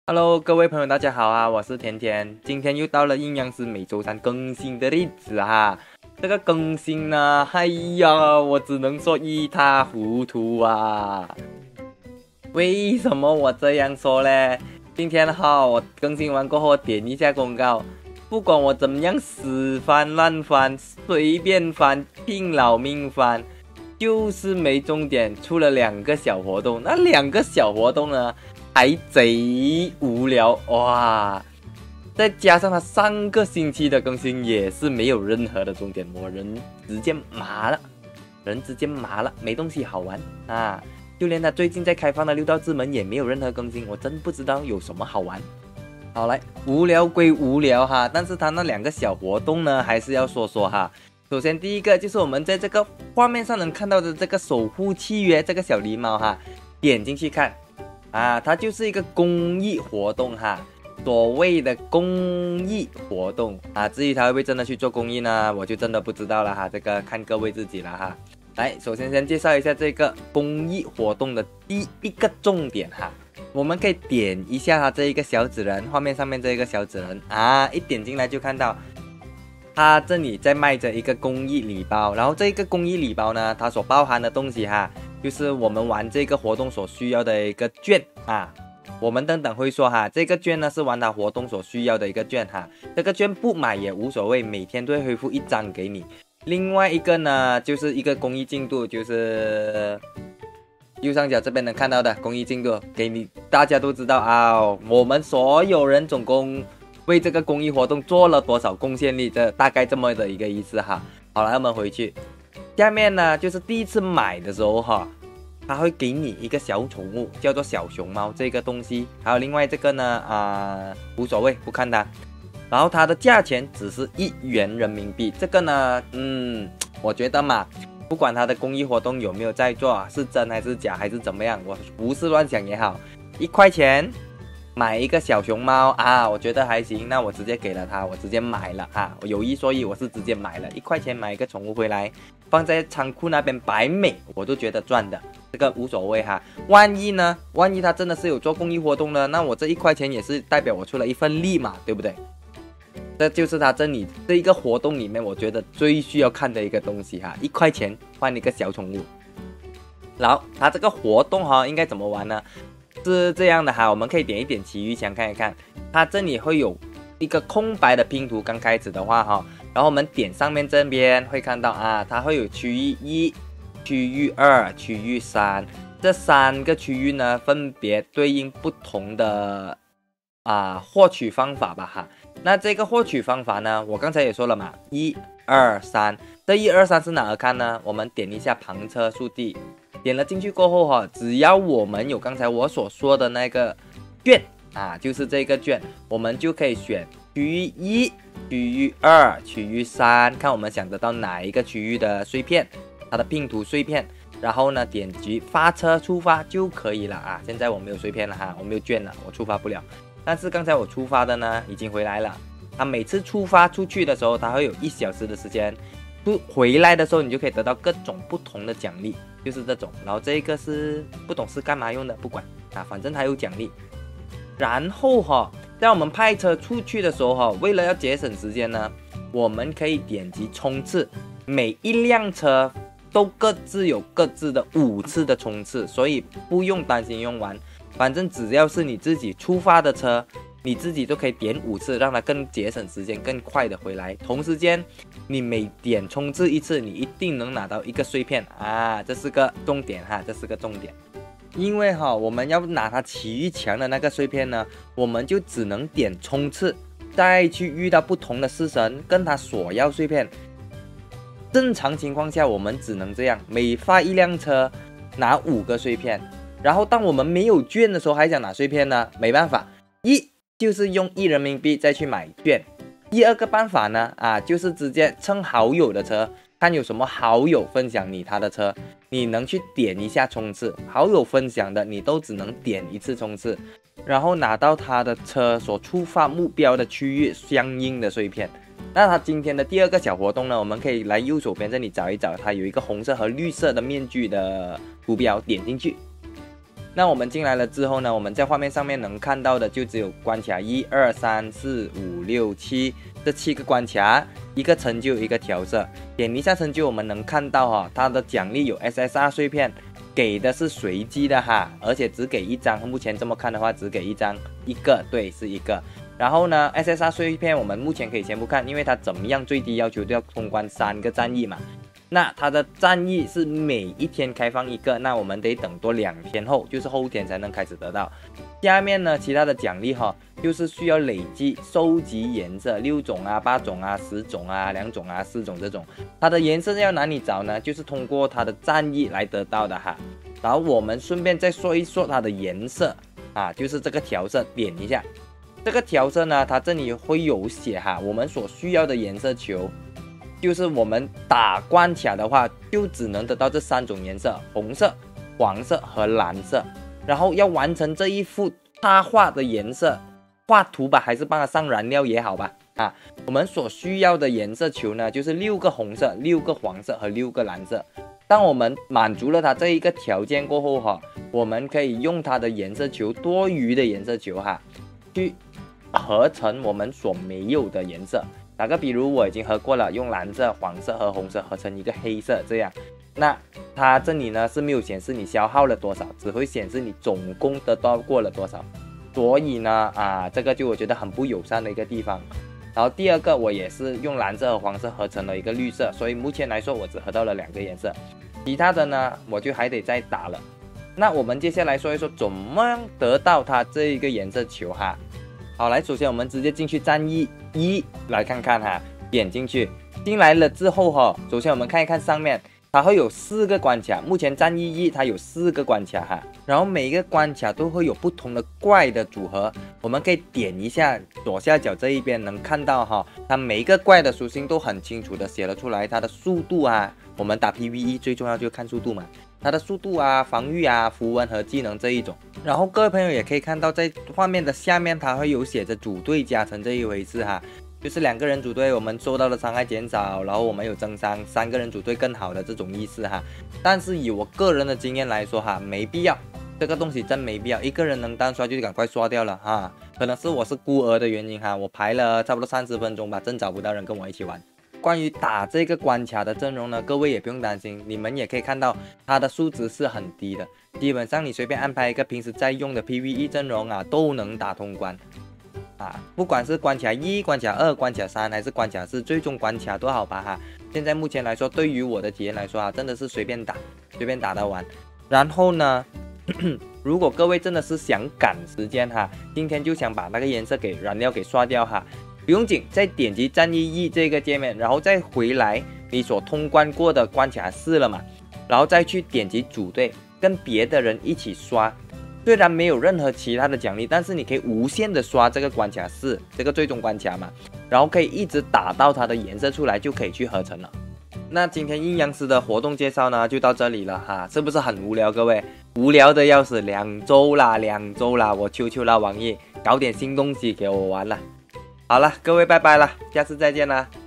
Hello，各位朋友，大家好啊！我是甜甜，今天又到了阴阳师每周三更新的日子哈。这个更新呢，哎呀，我只能说一塌糊涂啊。为什么我这样说呢？今天哈，我更新完过后点一下公告，不管我怎么样死翻烂翻，随便翻，拼老命翻，就是没重点，出了2个小活动。那2个小活动呢？还贼无聊哇！再加上他上个星期的更新也是没有任何的重点，我人直接麻了，没东西好玩啊！就连他最近在开放的6道之门也没有任何更新，我真不知道有什么好玩。好来，无聊归无聊哈，但是他那2个小活动呢，还是要说说哈。首先第一个就是我们在这个画面上能看到的这个守护契约这个小狸猫哈，点进去看。它就是一个公益活动哈，所谓的公益活动啊，至于他会不会真的去做公益呢，我就真的不知道了哈，这个看各位自己了哈。来，首先先介绍一下这个公益活动的第一个重点哈，我们可以点一下它这一个小纸人，画面上面这一个小纸人啊，一点进来就看到，它这里在卖着一个公益礼包，然后这个公益礼包呢，它所包含的东西哈。就是我们玩这个活动所需要的一个券啊，我们等等会说哈，这个券呢是玩它活动所需要的一个券哈，这个券不买也无所谓，每天都会恢复1张给你。另外一个呢，就是一个公益进度，就是右上角这边能看到的公益进度，给你大家都知道啊，我们所有人总共为这个公益活动做了多少贡献力，这大概这么的一个意思哈。好了，我们回去。下面呢，就是第一次买的时候哈，它会给你一个小宠物，叫做小熊猫这个东西。还有另外这个呢，无所谓，不看它。然后它的价钱只是1元人民币。这个呢，我觉得嘛，不管它的公益活动有没有在做，是真还是假还是怎么样，我胡思乱想也好，1块钱买一个小熊猫啊，我觉得还行，那我直接给了他，我直接买了啊，我有意所以我是直接买了，1块钱买一个宠物回来，放在仓库那边摆美，我都觉得赚的，这个无所谓哈。万一他真的是有做公益活动呢，那我这1块钱也是代表我出了一份力嘛，对不对？这就是他这一个活动里面，我觉得最需要看的一个东西哈，1块钱换一个小宠物。然后他这个活动哈，应该怎么玩呢？是这样的哈，我们可以点一点奇遇墙看一看，它这里会有一个空白的拼图，刚开始的话哈，然后我们点上面这边会看到啊，它会有区域1、区域2、区域3，这3个区域呢分别对应不同的获取方法吧哈。那这个获取方法呢，我刚才也说了嘛，1、2、3，这1、2、3是哪儿看呢？我们点一下旁车速递。点了进去过后哈，只要我们有刚才我所说的那个券啊，就是这个券，我们就可以选区域1、区域2、区域3，看我们想得到哪一个区域的碎片，它的拼图碎片，然后呢点击发车出发就可以了啊。现在我没有碎片了哈，我没有券了，我出发不了。但是刚才我出发的呢已经回来了，它每次出发出去的时候，它会有1小时的时间。回来的时候你就可以得到各种不同的奖励，就是这种，然后这个是不懂是干嘛用的，不管啊，反正它有奖励。然后哈，在我们派车出去的时候哈，为了要节省时间呢，我们可以点击冲刺，每一辆车都各自有各自的5次的冲刺，所以不用担心用完，反正只要是你自己出发的车，你自己都可以点5次，让它更节省时间，更快的回来。同时间，你每点冲刺1次，你一定能拿到1个碎片啊，这是个重点哈，这是个重点。因为哈，我们要拿它奇遇墙的那个碎片呢，我们就只能点冲刺，再去遇到不同的式神，跟它索要碎片。正常情况下，我们只能这样，每发1辆车拿5个碎片。然后当我们没有券的时候，还想拿碎片呢，没办法，就是用1人民币再去买券。第二个办法呢，就是直接蹭好友的车，看有什么好友分享他的车，你能去点一下冲刺，好友分享的你都只能点1次冲刺，然后拿到他的车所出发目标的区域相应的碎片。那他今天的第2个小活动呢，我们可以来右手边这里找一找，它有一个红色和绿色的面具的图标，点进去。 那我们进来了之后呢，我们在画面上面能看到的就只有关卡1、2、3、4、5、6、7这7个关卡，一个成就，一个调色。点一下成就，我们能看到哈，它的奖励有 SSR 碎片，给的是随机的哈，而且只给1张。目前这么看的话，只给1张，一个，对，是一个。然后呢 ，SSR 碎片我们目前可以先不看，因为它怎么样最低要求都要通关3个战役嘛。那它的战役是每一天开放一个，那我们得等多2天后，就是后天才能开始得到。下面呢，其他的奖励哈，就是需要累积收集颜色6种啊、8种啊、10种啊、2种啊、4种这种。它的颜色要哪里找呢？就是通过它的战役来得到的哈。然后我们顺便再说一说它的颜色啊，就是这个调色，点一下。这个调色呢，它这里会有写哈，我们所需要的颜色球。就是我们打关卡的话，就只能得到这3种颜色：红色、黄色和蓝色。然后要完成这一幅插画的颜色，画图吧，还是帮它上燃料也好吧。啊，我们所需要的颜色球呢，就是6个红色、6个黄色和6个蓝色。当我们满足了它这一个条件过后哈，我们可以用它的颜色球多余的颜色球哈，去合成我们所没有的颜色。打个比如，我已经合过了，用蓝色、黄色和红色合成一个黑色，这样，那它这里呢是没有显示你消耗了多少，只会显示你总共得到过了多少。所以呢，这个就我觉得很不友善的一个地方。然后第二个，我也是用蓝色和黄色合成了一个绿色，所以目前来说我只合到了2个颜色，其他的呢我就还得再打了。那我们接下来说一说怎么样得到它这一个颜色球哈。好，来，首先我们直接进去战役1来看看哈，点进去，进来了之后哈，首先我们看一看上面，它会有4个关卡，目前战役1它有4个关卡哈，然后每一个关卡都会有不同的怪的组合，我们可以点一下左下角这一边能看到哈，它每一个怪的属性都很清楚的写了出来，它的速度啊，我们打 PVE 最重要就是看速度嘛。它的速度啊、防御啊、符文和技能这一种，然后各位朋友也可以看到，在画面的下面它会有写着组队加成这一回事哈，就是2个人组队，我们受到的伤害减少，然后我们有增伤，3个人组队更好的这种意思哈。但是以我个人的经验来说哈，没必要，这个东西真没必要，1个人能单刷就赶快刷掉了哈。可能是我是孤儿的原因哈，我排了差不多30分钟吧，真找不到人跟我一起玩。关于打这个关卡的阵容呢，各位也不用担心，你们也可以看到它的数值是很低的，基本上你随便安排一个平时在用的 PVE 阵容啊，都能打通关啊，不管是关卡1、关卡2、关卡3还是关卡4，最终关卡都好吧哈。现在目前来说，对于我的体验来说啊，真的是随便打得完。然后呢，如果各位真的是想赶时间哈，今天就想把那个颜色给燃料给刷掉哈。不用紧，再点击战役1这个界面，然后再回来你所通关过的关卡4了嘛，然后再去点击组队，跟别的人一起刷。虽然没有任何其他的奖励，但是你可以无限的刷这个关卡4，这个最终关卡嘛，然后可以一直打到它的颜色出来，就可以去合成了。那今天阴阳师的活动介绍呢，就到这里了哈，是不是很无聊？各位无聊的要死，2周啦，我求求了网易搞点新东西给我玩了。好了，各位拜拜了，下次再见啦。